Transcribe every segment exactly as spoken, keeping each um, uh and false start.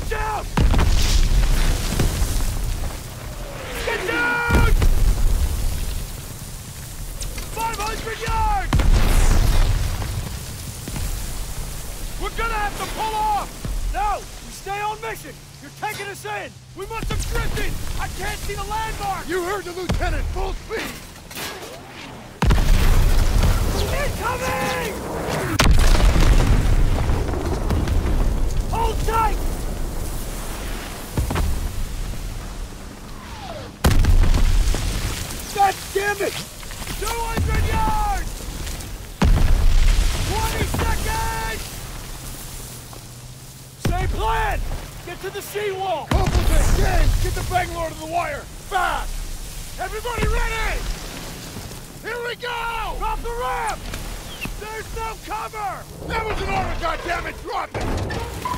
Watch out! Get down! five hundred yards! We're gonna have to pull off! No! We stay on mission! You're taking us in! We must have drifted! I can't see the landmark! You heard the lieutenant! Full speed! Incoming! Hold tight! God damn it! two hundred yards! twenty seconds! Same plan! Get to the seawall! Complement, James! Get the Bangalore to the wire! Fast! Everybody ready! Here we go! Drop the ramp! There's no cover! That was an order, goddammit! Drop it!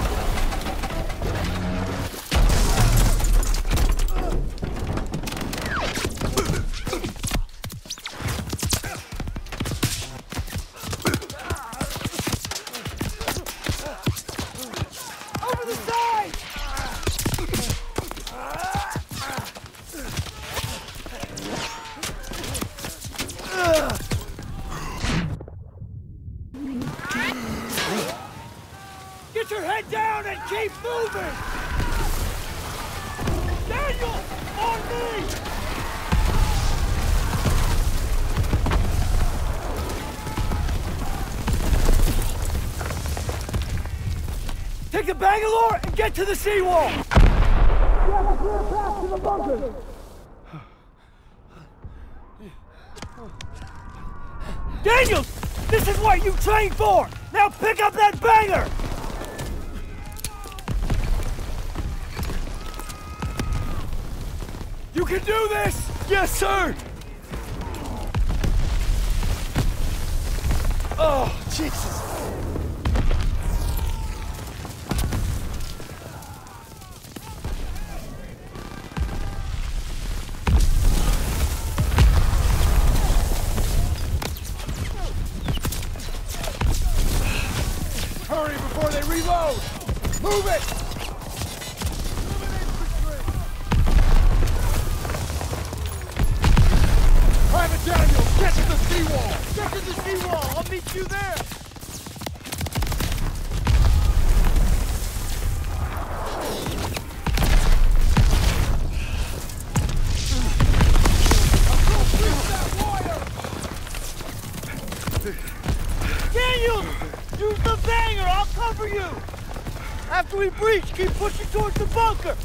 Over the side! Get your head down and keep moving! Daniel! On me! Take the Bangalore and get to the seawall! We have a clear path to the bunker! Daniel! This is what you trained for! Now pick up that banger! You can do this! Yes, sir! Oh, Jesus! Hurry before they reload! Move it! Private Daniel, get to the seawall! Get to the seawall! I'll meet you there! Daniel! Use the banger! I'll cover you! After we breach, keep pushing towards the bunker!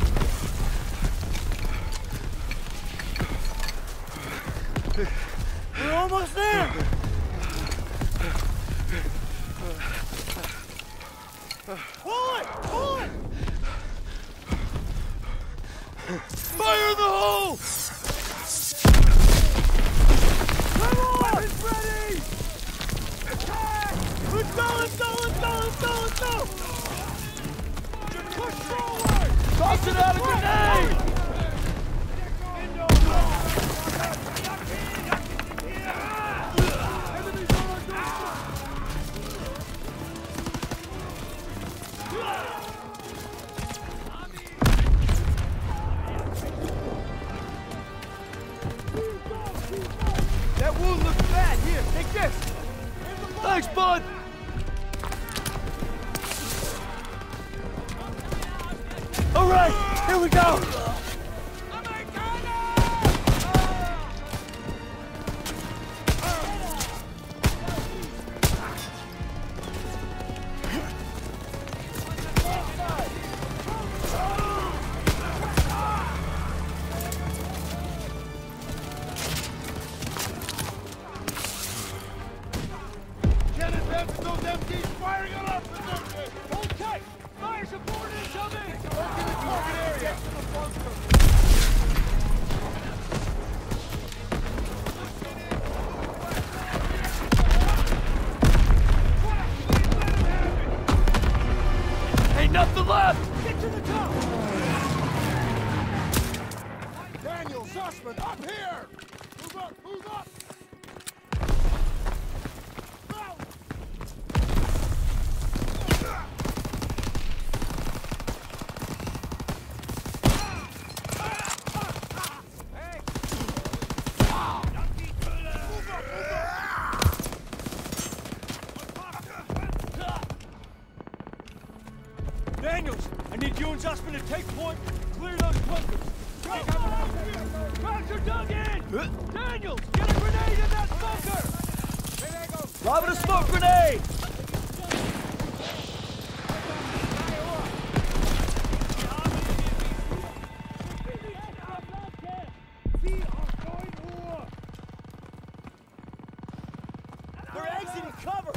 We're almost there! Pull it! Pull it! Fire the hole! Come on! It's ready! Attack! Let's go! Let's go! Let's go! Let's go! Let's go! Push forward! Toss it out a grenade! That wound looks bad. Here, take this. Thanks, bud. All right, here we go. Nothing left! Get to the top! Daniel, Sussman, up here! Move up, move up! Daniels, I need you and Zussman to take point, clear those bunkers. Crowds are dug in! Daniels, get a grenade in that bunker! Lobbing a smoke grenade! They're exiting cover!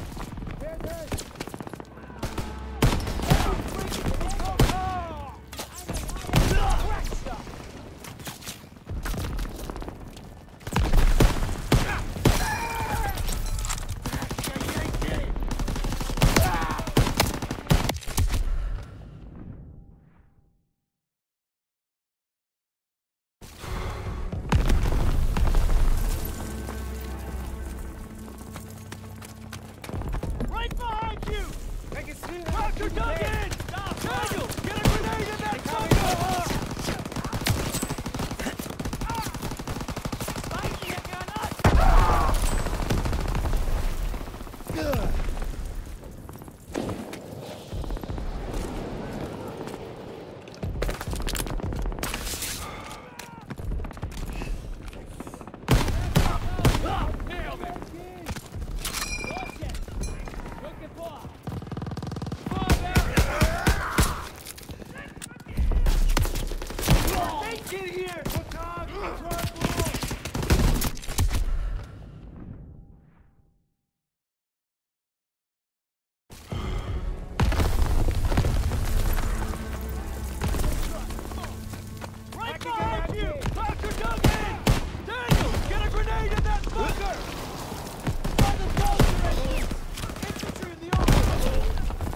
You're dug in! Daniel, get a grenade in that bunker! Get here! Right behind you! Doctor Duggan! Daniel, get a grenade in that bunker! By the soldier! Infantry in the open!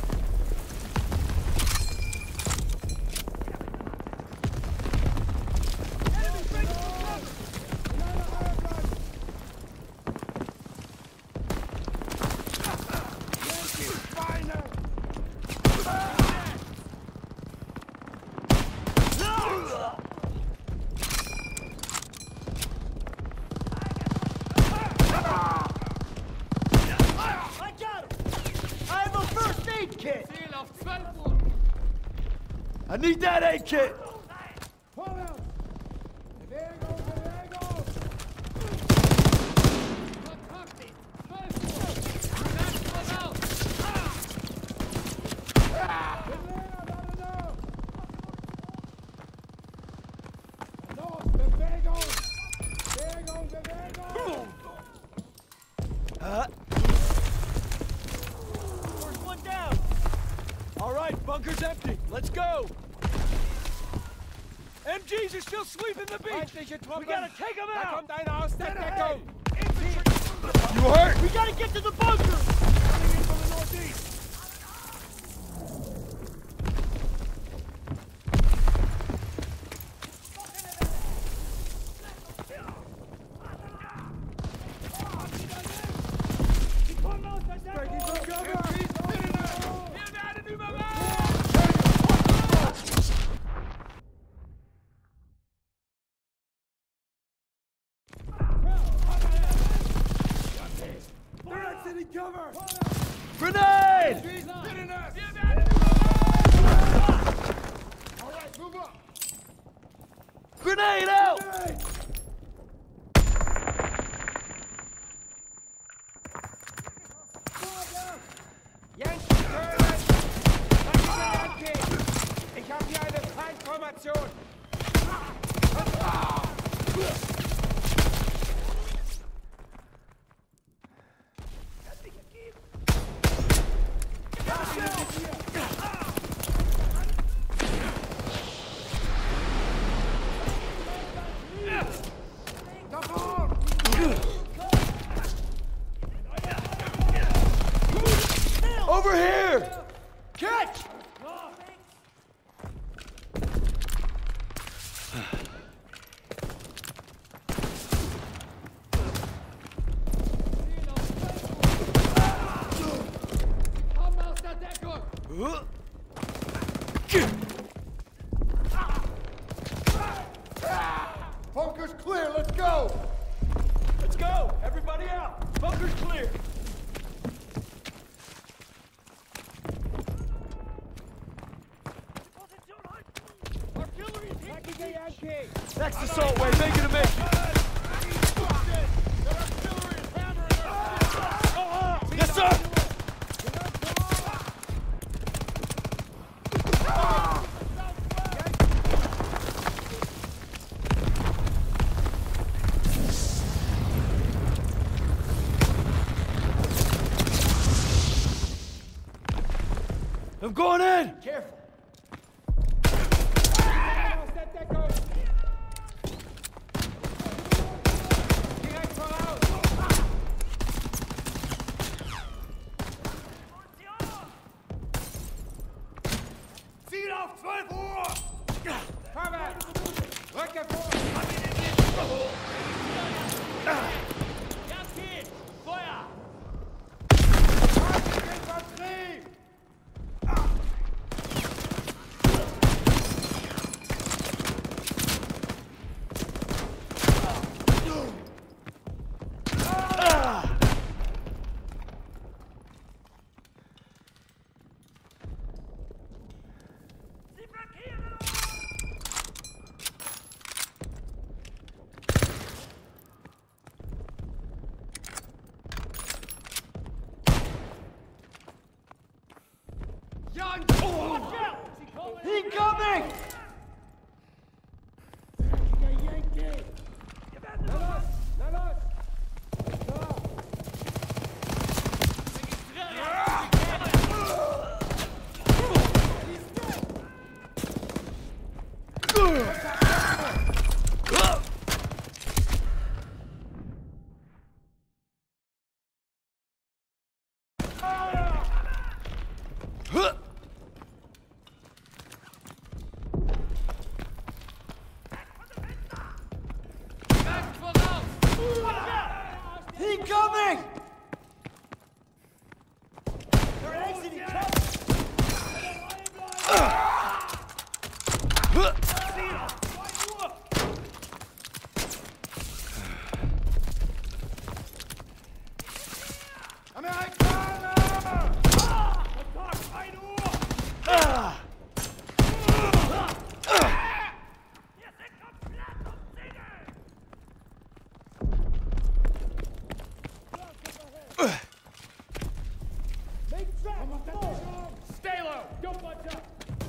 I need that aid kit! Pull out! There goes, there goes! Uh. First one down! All right, bunker's empty. Let's go! M Gs are still sweeping the beach! We gotta take them out! You hurt? We gotta get to the bunker! Coming in from the northeast! Cover! Grenade! All right, move up! Grenade out! Grenade! Yankee German! Yankee! Ich habe hier eine Feindformation! Over here! Catch! Bunker's clear, let's go! Let's go! Everybody out! Bunker's clear! Attacking Yankee! Next assault wave, make it a mission. Yes, sir! I'm going in! Careful! Set that goes! Direkt voraus! Ziel auf zwölf Uhr! Vorwärts! Rücke vor! Yankee! Feuer! Infanterie! Incoming! Na los! Na los! Incoming! They're exiting cover! Amerikaner! Attack ein Uhr! Wir sind komplett umzingelt! Make tracks! Stay low! Don't bunch up!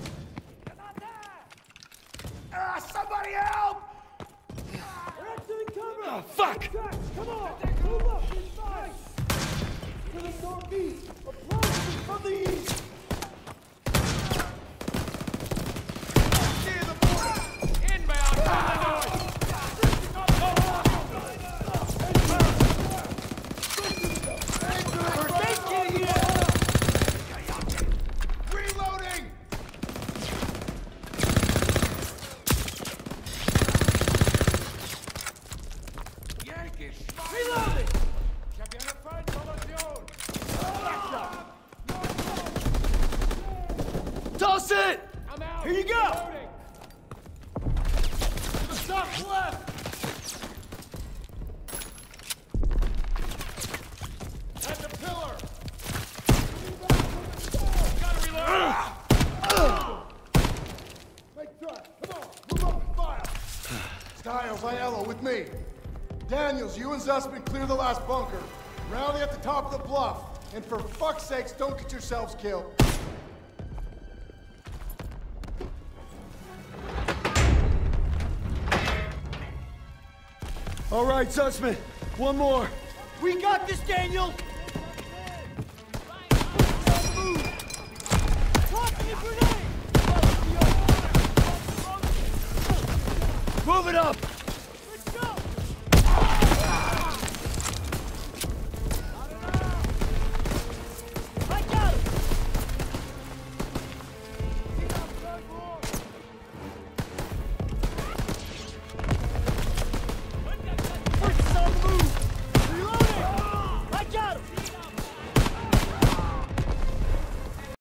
Ah, somebody help! They're exiting cover! Oh, fuck! Tracks, come on! Move up inside! To the northeast! Approaching from the east! Near the border! Inbound! Reloading! Yankee, Reloading! Ich hab hier eine Feindformation! Toss it! I'm out! Here you go! Reloading. To the top left! At the pillar! Gotta reload! Make track! Come on! Move up and fire! Styles, Aiello, with me. Daniels, you and Zussman clear the last bunker. Rally at the top of the bluff. And for fuck's sakes, don't get yourselves killed. All right, Zussman. One more. We got this, Daniel!